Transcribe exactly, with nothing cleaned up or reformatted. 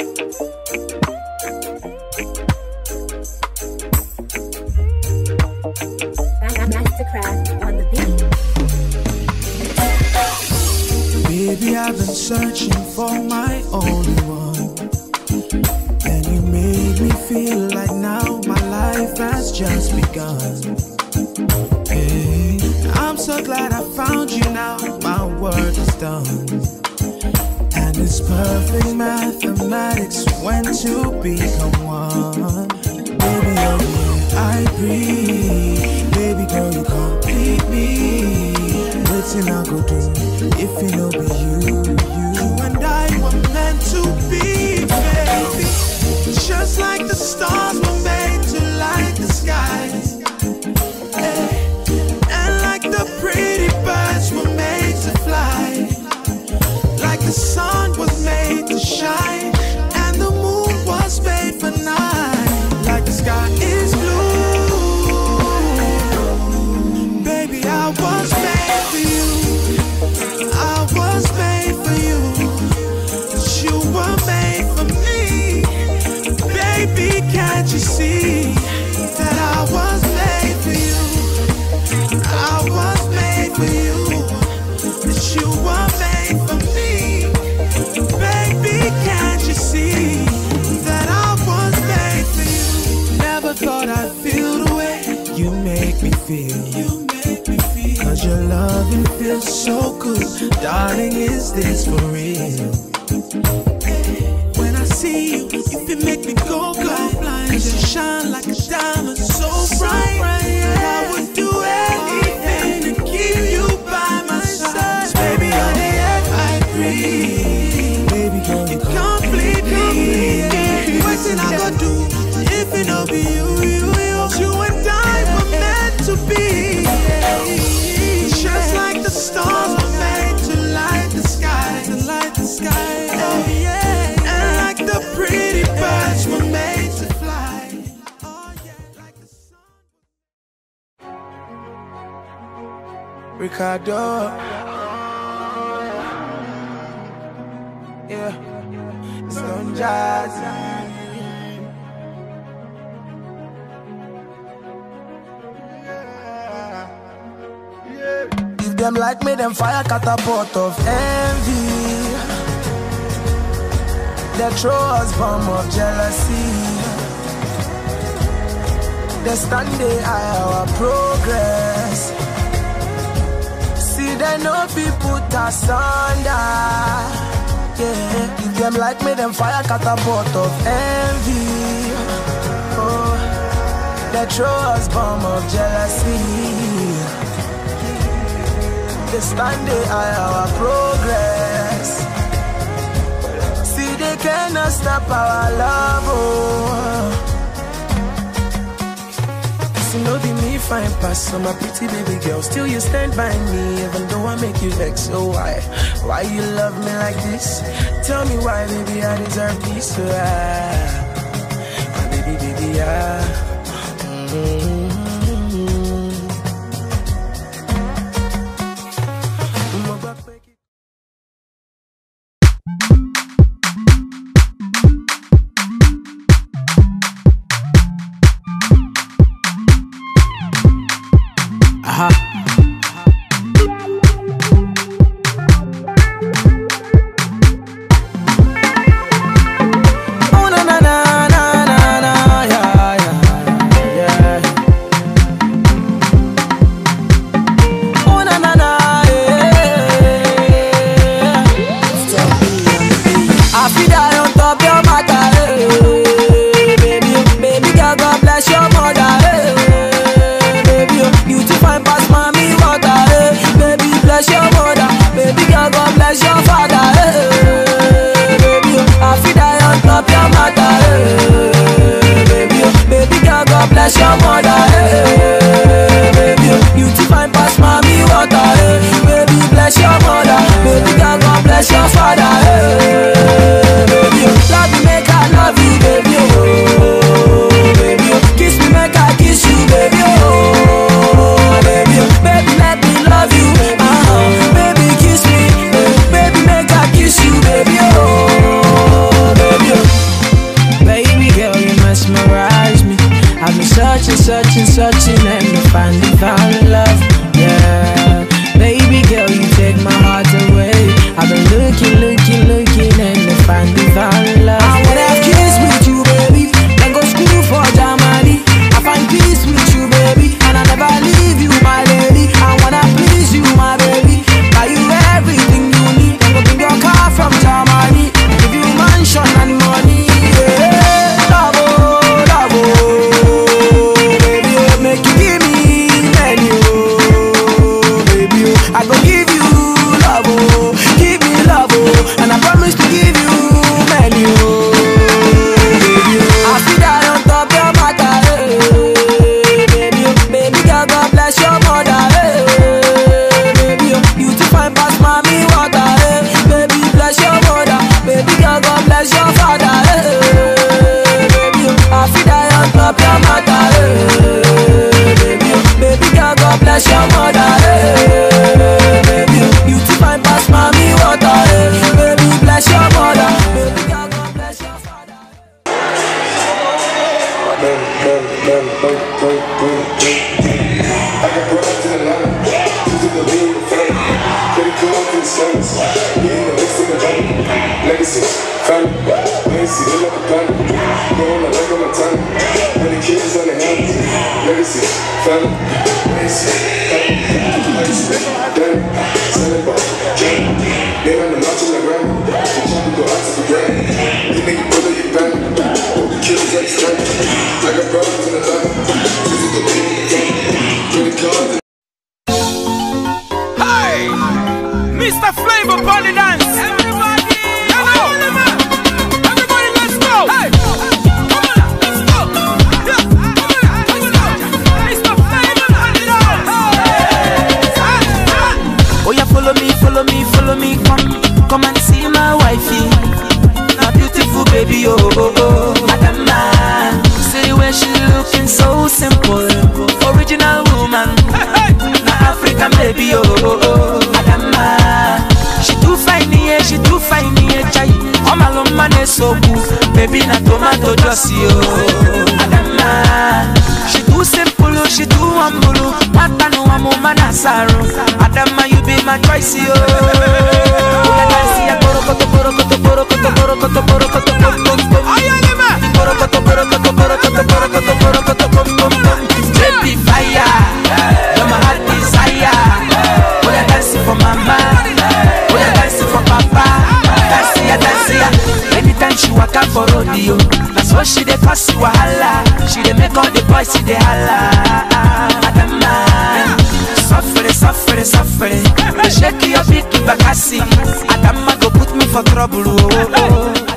Mastercraft on the beat. Baby, I've been searching for my only one, and you made me feel like now my life has just begun. Hey, I'm so glad I found you now, my work is done. And it's perfect mathematics when two become one. Baby, oh yeah, I breathe. Baby girl, you complete me. Waiting I go do if you know be you, you and I were meant to be, baby. Just like the stars were made to light the skies, hey. And like the pretty birds were made to fly, like the sun was made to shine, and the moon was made for night, like the sky is blue. Baby, I was made for you. I was made for you. But you were made for me. Baby, can't you see that I was made for you? I was made for you. That you were made for me. Baby, can't you see that I was made for you? Never thought I'd feel the way you make me feel. You make me feel. Cause your loving feels so good. Darling, is this for real? When I see you, you can make me go blind, blind. You shine like a diamond, so bright. I would do anything to keep you by my side. Baby, on the air I breathe. Baby girl, you complete me. What can I go do if it don't be you, you, you? You and I were meant to be. Just like the stars were made to light the sky, to light the sky. Oh yeah. And like the pretty birds were made to fly. Oh yeah, like the sun. Ricardo. Yeah. Stone Jazz. If them like me, them fire catapult of envy. They throw us bomb of jealousy. They stand they eye our progress. See they know people put us under. Yeah. If them like me, them fire catapult of envy. Oh, they throw us bomb of jealousy. They stand they eye our progress. See they cannot stop our love, oh. See no be me fine pass, so my pretty baby girl. Still you stand by me, even though I make you vex. So why, why you love me like this? Tell me why, baby, I deserve peace. So I, my baby, baby, I mm-hmm. Bless your mother, hey, baby. You too fine pass mommy water, hey, baby. Bless your mother, baby. God bless your father, hey, baby. family. Legacy, they like a family. Growing my life on my time. Many kids on the hands. Legacy, family. Legacy, family. Legacy, daddy. Selling ball, jam. They on the mountain like grandma. The chopper go out to the ground. You make it brother, your family. The kids like strength. I got brothers in the line. This is the baby in the game. Really cars. Hey! Mister Flavor Body Dance! Everybody! Everybody, let's go! Hey! Come on now, let's go! Yeah, come on now, let's go! Mister Flavor Body Dance! Hey! Oh yeah, follow me, follow me, follow me, come, come and see my wifey. My beautiful baby, oh, oh, oh. Adama, see the way she looking so simple. Original woman, Hey! na African baby, oh, oh, oh. Adama, she too fine, yeah, she too fine, yeah, chai. Oh my love, man, is so cool. Baby, na tomato juicy, oh. Adama, she too simple, oh, she too humble, oh. Mata no amo manasaro. Adama, you be my choice, oh. Borokoto, borokoto, borokoto, borokoto, borokoto, bom, bom, bom. Borokoto, borokoto, borokoto, borokoto, borokoto, bom, bom, bom. Baby fire, you're my heart desire. Oh, you're dancing for mama, oh, you're dancing for papa. Dancing, yeah, dancing, yeah. Anytime she walk out for rodeo, that's what she dey cause you wahala. She dey make all the boys see the holla. Adama, suffering, suffering, suffering. Shake your big bakasi. Adama go put me for trouble. Oh, oh, oh.